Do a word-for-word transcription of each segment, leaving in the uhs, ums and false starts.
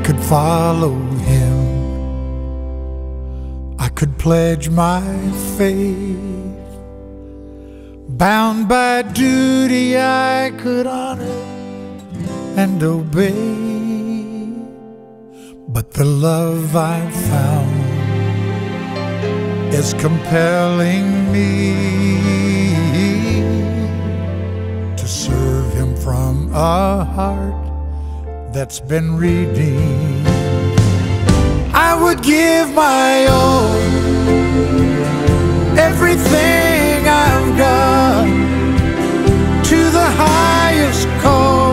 could follow him, I could pledge my faith. Bound by duty, I could honor and obey. But the love I've found is compelling me to serve him from a heart that's been redeemed. I would give my all, everything I've got, to the highest call,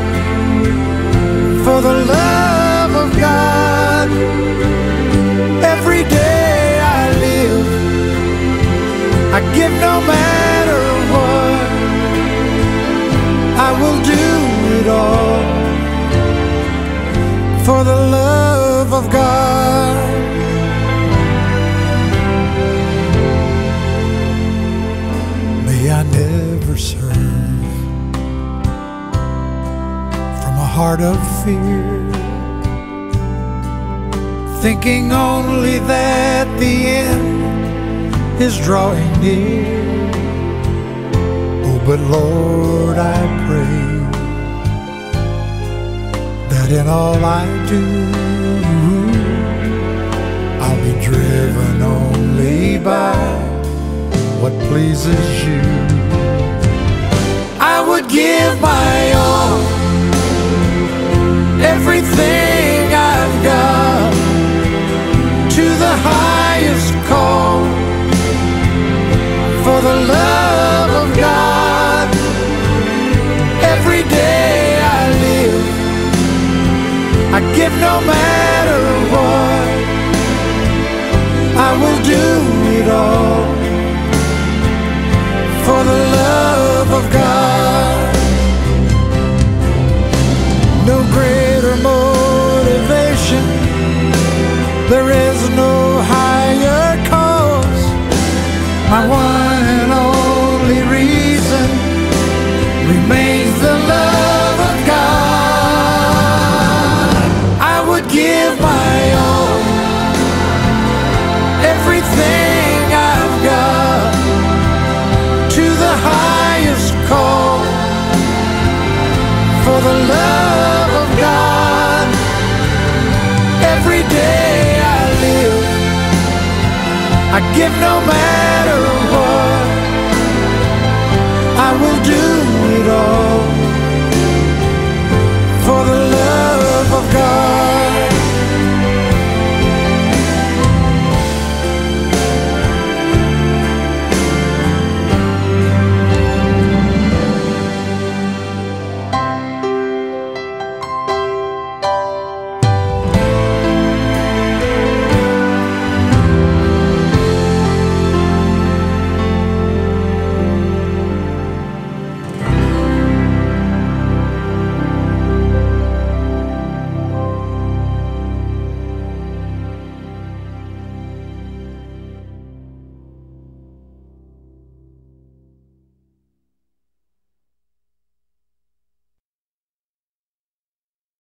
for the love of God. Every day I live, I give no matter what. I will do it all for the love of God. May I never serve from a heart of fear, thinking only that the end is drawing near. Oh, but Lord, I pray that in all I do, I'll be driven only by what pleases you. I would give my all, everything I've got, to the highest call, for the love of God. Every day I live, I give no matter what. I will do it all for the love of God. No greater motivation, there is no higher cause. My one and only reason remains the love of God. I would give my all, everything I've got, to the highest call, for the love of God. Every day I live, I give no matter